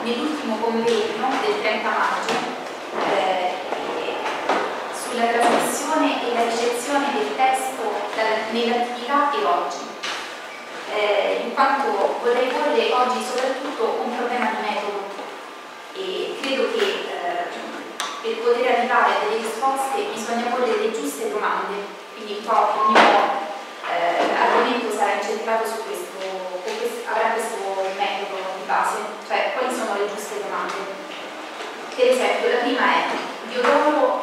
nell'ultimo convegno del 30 maggio sulla trasmissione e la ricezione del testo nell'antichità e oggi, in quanto vorrei porre oggi soprattutto un problema di metodo e credo che per poter arrivare a delle risposte bisogna porre le giuste domande, quindi un po' il mio argomento sarà incentrato su questo, avrà questo metodo di base, cioè quali sono le giuste domande. Per esempio, la prima è: Diodoro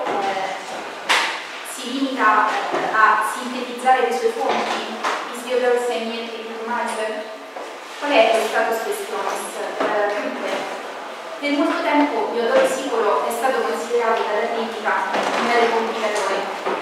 si limita a sintetizzare le sue fonti? Is Diodorus Aeneid Economizer? Qual è lo status questionis? Per molto tempo Diodoro Sicolo è stato considerato dalla critica un vero complicatore.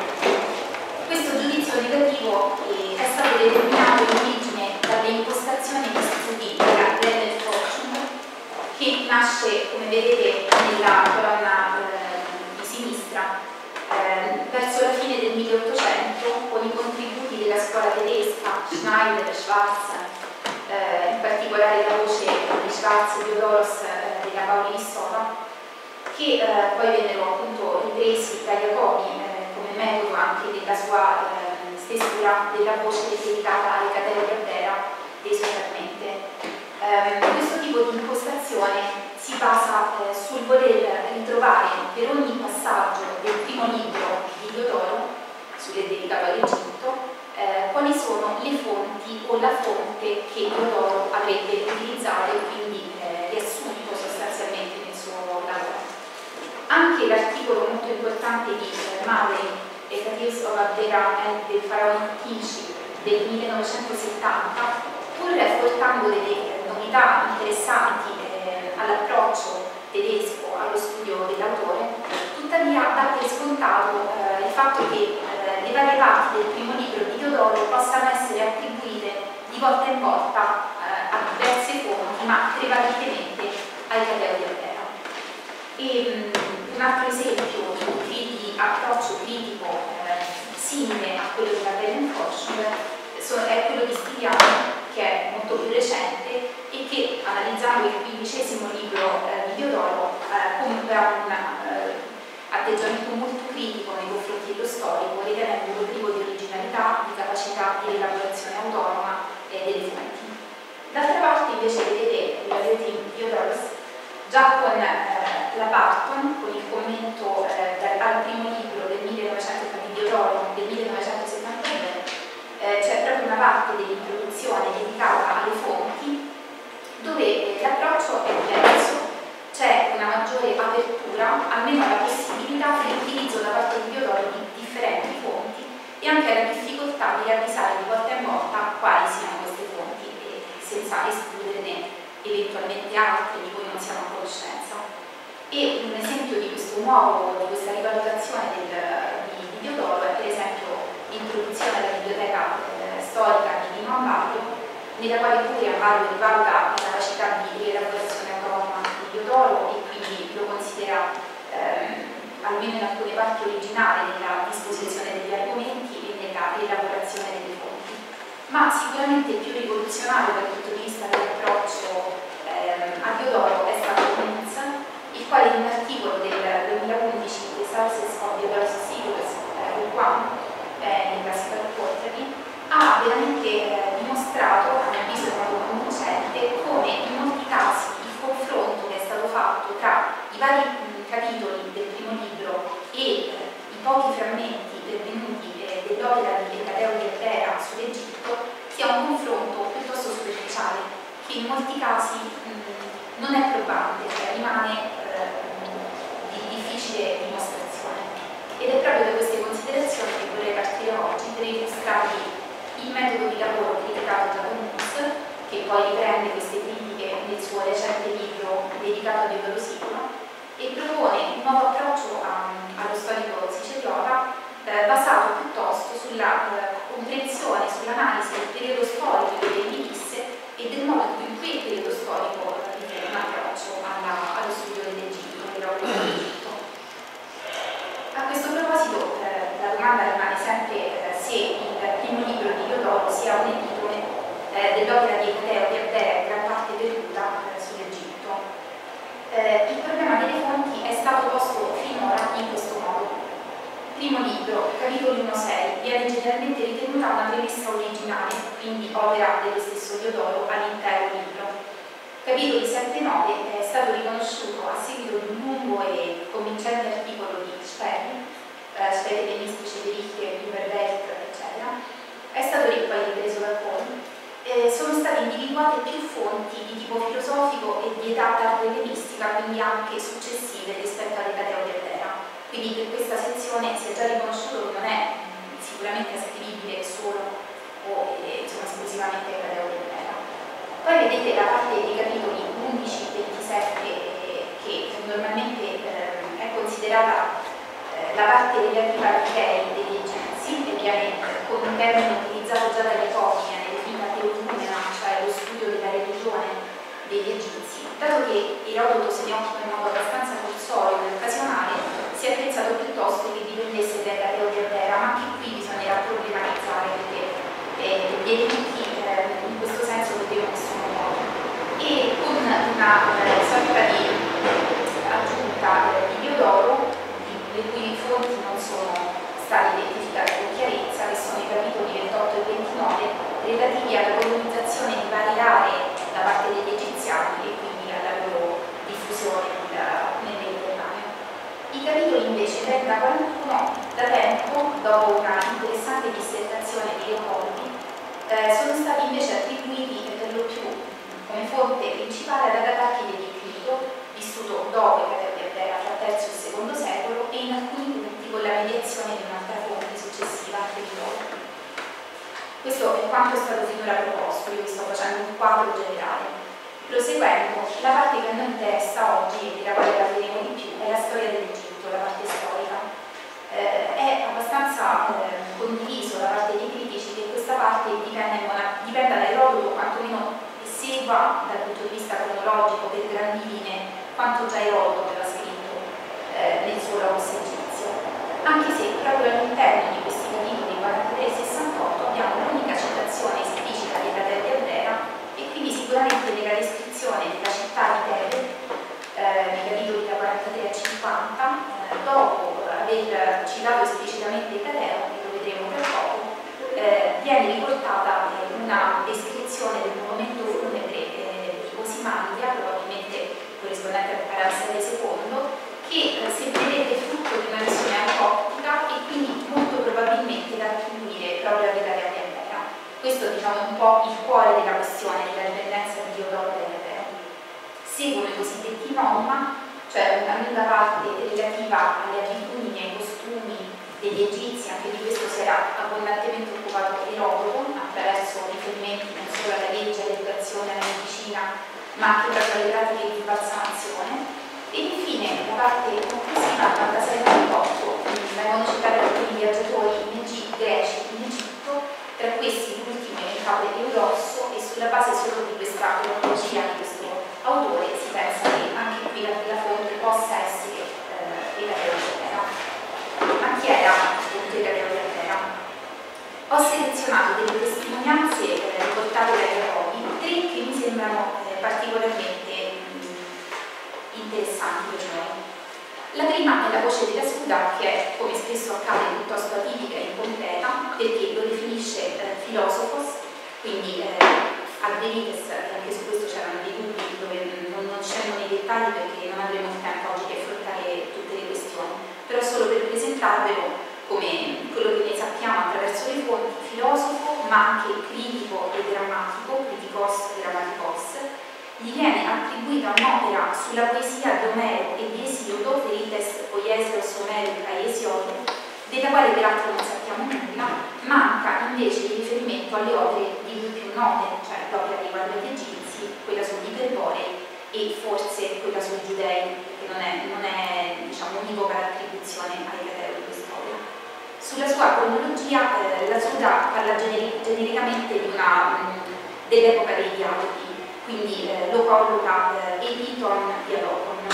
Questo giudizio negativo è stato determinato in origine dalle impostazioni di studi della Blended Fortune, che nasce, come vedete nella colonna di sinistra, verso la fine del 1800 con i contributi della scuola tedesca, Schneider, Schwarz, in particolare la voce di Schwarz e Diodoros della Paoli Lissova, che poi vennero appunto ripresi da Jacobi come metodo anche della sua stesura della voce dedicata alle catene di Abdera dei Soffermente. Questo tipo di impostazione si basa sul voler ritrovare per ogni passaggio del primo libro di Diodoro, dedicato all'Egitto, quali sono le fonti o la fonte che Diodoro avrebbe utilizzato e quindi riassunto sostanzialmente nel suo lavoro. Anche l'articolo molto importante di Maverick e Tales of Abdera and the Pharaonic Kingship del 1970, pur portando delle novità interessanti all'approccio tedesco allo studio dell'autore, tuttavia dà per scontato il fatto che le varie parti del primo libro di Diodoro possano essere attribuite di volta in volta a diverse fonti, ma prevalentemente ai Cateo di Abdera. E un altro esempio di approccio critico simile a quello della Blended Fortune è quello di Stigliano, che è molto più recente e che, analizzando il 15° libro di Diodoro, comunque ha un atteggiamento molto critico nei confronti dello storico, ritenendolo privo di originalità, di capacità di elaborazione autonoma delle fonti. D'altra parte, invece, vedete in Diodorus, già con la Barton, con il commento al primo libro del 1900 di Diodoro del 1979, c'è proprio una parte dell'introduzione dedicata alle fonti, dove l'approccio è diverso, c'è una maggiore apertura, almeno alla possibilità dell'utilizzo da parte di Diodoro di differenti fonti e anche alla difficoltà di ravvisare di volta in volta quali siano queste fonti, senza escluderne eventualmente altre di cui non siamo a conoscenza. E un esempio di questa rivalutazione di Diodoro è per esempio l'introduzione alla biblioteca storica di Dino Ambario, nella quale pure Ambario rivaluta la capacità di elaborazione autonoma di Diodoro e quindi lo considera almeno in alcune parti originale nella disposizione degli argomenti e nella elaborazione delle fonti. Ma sicuramente più rivoluzionario dal punto di vista dell'approccio a Diodoro è stato Kunz, il quale in un articolo del 2011 The Sources of Diodorus Siculus nel Classical Quarterly ha veramente dimostrato, a mio avviso in modo convincente, come in molti casi il confronto che è stato fatto tra i vari capitoli del primo libro e i pochi frammenti pervenuti dell'opera di Cateo di Abdera sull'Egitto sia un confronto piuttosto superficiale, che in molti casi non è probabile, cioè rimane di difficile dimostrazione. Ed è proprio da queste considerazioni che vorrei partire oggi per illustrarvi il metodo di lavoro criticato da Kunz, che poi riprende queste critiche nel suo recente libro dedicato a Diodoro Sicolo, e propone un nuovo approccio allo storico siciliota basato piuttosto sulla comprensione, sull'analisi del periodo storico delle visse e del modo in cui il periodo storico ritiene un approccio allo studio dell'Egitto, dell'opera dell'Egitto. A questo proposito la domanda rimane sempre se il primo libro di Diodoro sia un epitome dell'opera di Cateo di Abdera, in gran parte perduta sull'Egitto. Diodoro all'intero libro. Capitoli 7 e 9 è stato riconosciuto a seguito di un lungo e convincente articolo di Sperry, Hellenistici, Berichte, Überwelt, eccetera, è stato poi ripreso da Paul. Sono state individuate più fonti di tipo filosofico e di età tardo-ellenistica, quindi anche successive rispetto all'età teodera. Quindi per questa sezione si è già riconosciuto che non è sicuramente ascrivibile solo o esclusivamente all'età teodera. Poi vedete la parte dei capitoli 11 e 27 che normalmente è considerata la parte relativa ai dei degli egizi, e viene con un termine utilizzato già dagli apostoli, definita teolumena, cioè lo studio della religione degli egizi. Dato che Erodoto se ne occupa in modo abbastanza corsorio e occasionale, si è pensato piuttosto che dipendesse dalla teoria, ma anche qui bisognerà problematizzare perché gli elementi in questo senso vedevano in nessun modo. E con una sorta di aggiunta di Diodoro, le cui fonti non sono state identificate con chiarezza, che sono i capitoli 28 e 29 relativi alla colonizzazione di varie aree da parte degli egiziani e quindi alla loro diffusione nel Mediterraneo. I capitoli invece 30-41 da tempo, dopo una interessante dissertazione di Leopoldi, sono stati invece attribuiti per lo più come fonte principale ad Agatacchide di Crito, vissuto dopo i Caterpera tra il III e il II secolo, e in alcuni punti con la mediazione di un'altra fonte successiva a Crito. Questo è quanto è stato finora proposto, io vi sto facendo un quadro generale. Proseguendo, la parte che a noi interessa oggi e della quale parleremo di più è la storia dell'Egitto, la parte storica. È abbastanza condiviso da parte dei critici che questa parte dipenda da Erodoto, quantomeno segua dal punto di vista cronologico per grandi linee quanto già Erodoto aveva scritto nel suo Logos egizio, anche se proprio all'interno di questi capitoli 43 e 68 abbiamo l'unica citazione esplicita dei fratelli Abdera, e quindi sicuramente nella descrizione della città di Tebe, nei capitoli da 43 a 50, dopo aver citato esplicitamente il Cateo, che lo vedremo tra poco, viene riportata una descrizione del monumento funebre di Osimandia, probabilmente corrispondente a Ramsese II, che se vedete è frutto di una visione arcottica e quindi molto probabilmente da attribuire proprio all'Italia Piantera. Questo diciamo è un po' il cuore della questione della dipendenza di Diodoro dall'Etero. Seguono i cosiddetti noma, cioè una lunga parte relativa alle abitudini e ai costumi degli egizi. Anche di questo si era abbondantemente occupato Erodoto attraverso riferimenti non solo alla legge, all'educazione, alla medicina, ma anche proprio alle pratiche di balsamazione. E infine la parte conclusiva, 96-98, vengono citati alcuni viaggiatori greci in Egitto, tra questi l'ultimo elencato è Eudosso, e sulla base solo di questa cronologia di questo autore si pensa che anche qui la fonte possa essere il Cateo. Ma chi era appunto il Cateo? Ho selezionato delle testimonianze riportate dai Erodoto, tre che mi sembrano particolarmente interessanti per noi. La prima è la voce della Suda, che è, come spesso accade, piuttosto atipica e incompleta, perché lo definisce filosofos, quindi Alberites, anche su questo c'erano dei dubbi dove non scendo nei dettagli perché non avremo il tempo oggi di affrontare tutte le questioni, però solo per presentarvelo come quello che ne sappiamo attraverso le fonti: filosofo, ma anche critico e drammatico, criticos e grammaticos. Gli viene attribuita un'opera sulla poesia di Omero e di Esiodo, Verites Poieseos Homerica e Esiodo, della quale peraltro non sappiamo nulla. Manca invece il riferimento alle opere di lui più note, cioè l'opera dei Quadrati Egizi, quella sugli Iperborei e forse quella sui Giudei, che non è diciamo, univoca l'attribuzione ai Cateo di quest'opera. Sulla sua cronologia la Suda parla genericamente dell'epoca dei dialoghi, quindi lo colloca Editon Dialogon.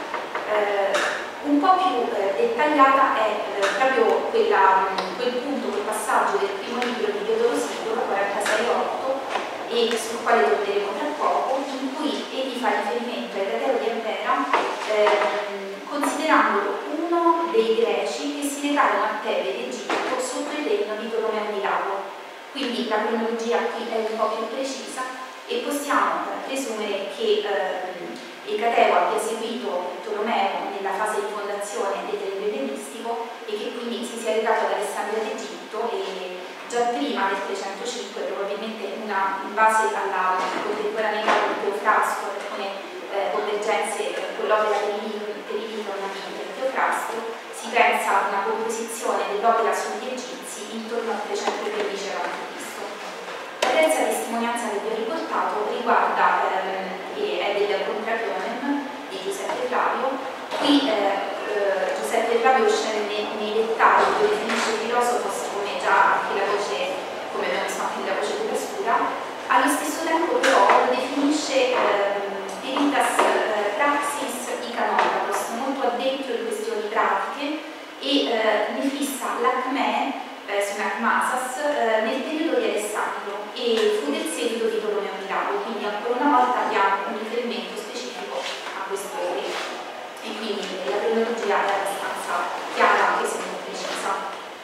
Un po' più dettagliata è proprio quel punto, quel passaggio del primo libro di Diodoro Siculo, 46-8, e sul quale torneremo tra poco, in cui egli fa riferimento ai Cateo di Abdera, considerandolo uno dei greci che si recarono a Tebe ed Egitto sotto il regno di Tolomeo di Lago. Quindi la cronologia qui è un po' più precisa, e possiamo presumere che Ecateo abbia seguito Tolomeo nella fase di fondazione del territorio ellenistico e che quindi si sia recato ad Alessandria d'Egitto e già prima del 305, probabilmente in base alla contemporaneità del Teofrasto, alcune convergenze con l'opera Periclon del Teofrasto, si pensa ad una composizione dell'opera sugli Egizi intorno al 315 a.C. La terza testimonianza che vi ho riportato riguarda è del Contrapionem di Giuseppe Flavio. Qui Giuseppe Flavio scende nei dettagli, lo definisce filosofo, come già anche la voce, come abbiamo visto anche nella voce della Sura. Allo stesso tempo però lo definisce Veritas Praxis Icanolatos, molto addentro di questioni pratiche e ne fissa l'acme, Synagmasas, nel periodo di Alessandro e fu del seguito di Tolomeo Pilato, quindi ancora una volta abbiamo un riferimento specifico a questo periodo e quindi la cronologia è abbastanza chiara anche se non precisa.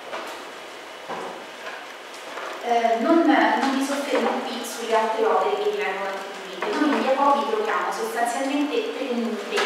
Non mi soffermo qui sulle altre opere che vi vengono attribuite. Noi in Jacobi troviamo sostanzialmente tre numeri,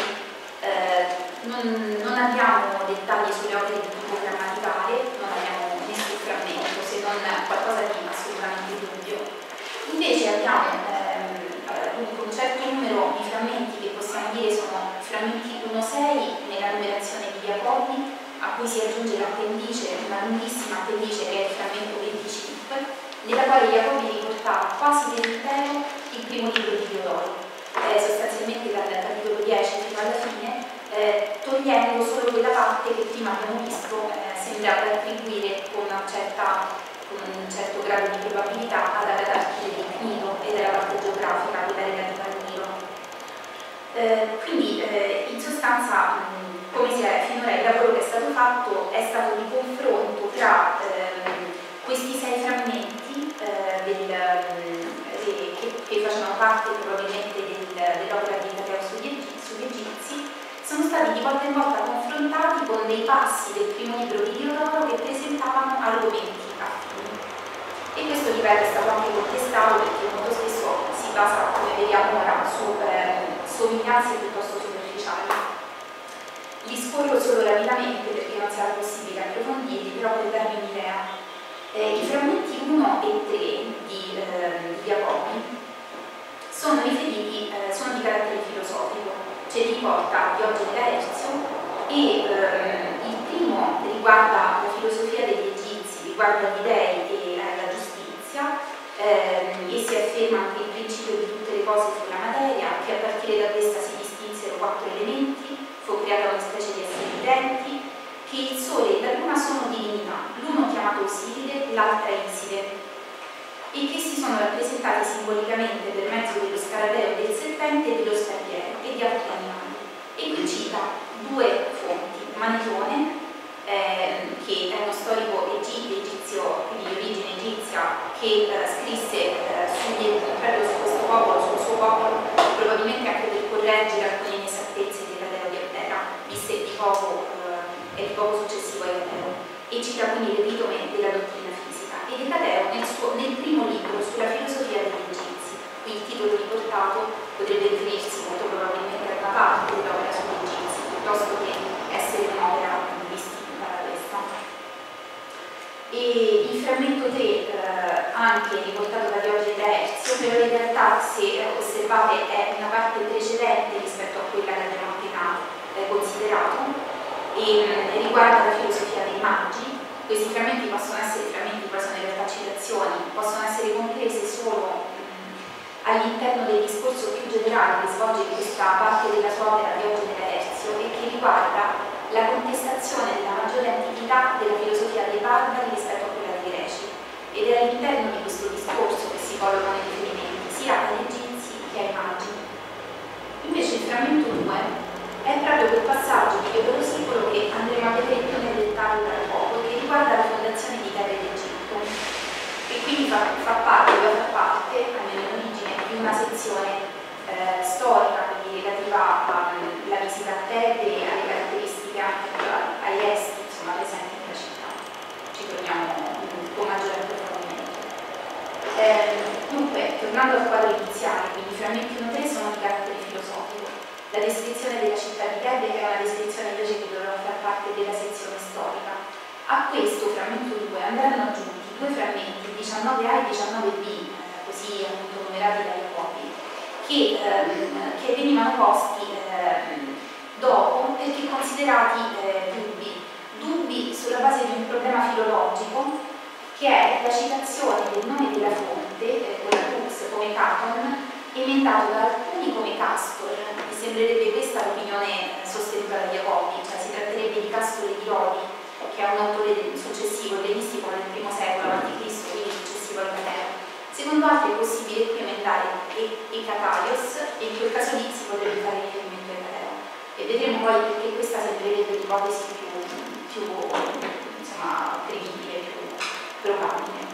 non abbiamo dettagli sulle opere di tipo grammaticale, non abbiamo nessun frammento se non qualcosa di assolutamente dubbio. Invece abbiamo un certo numero di frammenti che possiamo dire sono frammenti 1-6 nella numerazione di Jacobi, a cui si aggiunge l'appendice, una lunghissima appendice che è il frammento 25, nella quale Jacobi riporta quasi dell'intero il primo libro di Teodoro, sostanzialmente dal capitolo 10 fino alla fine, togliendo solo quella parte che prima abbiamo visto sembrava attribuire con un certo grado di probabilità ad Agatarchide di Cniro e della parte geografica dell'area di Palmiro. Quindi in sostanza come si è finora il lavoro che è stato fatto è stato di confronto tra questi 6 frammenti che facevano parte probabilmente dell'opera di Ecateo sugli Egizi, sono stati di volta in volta confrontati con dei passi del primo libro di Diodoro che presentavano argomenti affini. E questo livello è stato anche contestato perché molto spesso si basa, come vediamo ora, su somiglianze piuttosto superficiali. Li scorro solo rapidamente perché non sarà possibile approfondirli, però per darvi un'idea. I frammenti 1 e 3 di Jacobi sono riferiti, sono di carattere filosofico, ce li riporta Diogene Laertio e il primo riguarda la filosofia degli Egizi, riguarda gli dei e la giustizia e si afferma anche il principio di tutte le cose sulla materia, che a partire da questa si distinsero 4 elementi, fu creata una specie di esseri viventi, che il Sole e la Luna sono divinità, l'uno chiamato Osiride, l'altra Iside, e che si sono rappresentati simbolicamente per mezzo dello scarabeo del serpente e dello scarpiere e di altri animali. E qui cita 2 fonti, Manetone, che è uno storico egizio, quindi di origine egizia, che scrisse proprio su questo popolo, sul suo popolo, probabilmente anche per correggere alcune inesattezze dell'Ateo di Abdera, viste è di poco successivo a Ecateo, e cita quindi l'epitome della dottrina fisica. Ed Ecateo nel primo libro sulla filosofia degli Egizi, qui il titolo riportato potrebbe riferirsi molto probabilmente a una parte dell'opera sugli Egizi, piuttosto che essere un'opera distinta da questa. E il frammento 3, anche riportato da Diogene Laertio, però in realtà se osservate è una parte precedente rispetto a quella che abbiamo appena considerato, e riguarda la filosofia dei magi. Questi frammenti possono essere frammenti, poi sono in realtà citazioni, possono essere comprese solo all'interno del discorso più generale che svolge questa parte della sua opera Diogene Laertio e che riguarda la contestazione della maggiore antichità della filosofia dei barbari rispetto a quella dei greci, ed è all'interno di questo discorso che si collocano i riferimenti sia agli egizi che ai magi. Invece il frammento 2 è proprio quel passaggio di Diodoro Sicolo che andremo a vedere più nel dettaglio tra poco, che riguarda la fondazione di Tebe d'Egitto, e quindi fa parte, almeno in origine, di una sezione storica, quindi relativa alla visita a Tebe e alle caratteristiche anche ai resti insomma, presenti nella città. Ci torniamo con maggiore approfondimento. Dunque, tornando al quadro iniziale, parziale, quindi i frammenti 1-3 sono di carattere filosofico. La descrizione della città di Tebe è una descrizione invece che doveva far parte della sezione storica. A questo frammento 2 andranno aggiunti due frammenti, 19A e 19B, così appunto numerati da Jacobi, che venivano posti dopo perché considerati dubbi sulla base di un problema filologico, che è la citazione del nome della fonte, con la Tux come Caton, emendato da alcuni come Castor. Mi sembrerebbe questa l'opinione sostenuta da Jacobi, cioè si tratterebbe di Castor e di Rodi, che è un autore successivo, ellenistico del I secolo a.C., quindi successivo al Cateo. Secondo altri è possibile qui emendare Ecataios, e in quel caso lì si potrebbe fare riferimento al Cateo. E vedremo poi perché questa sembrerebbe l'ipotesi più insomma, credibile, più probabile.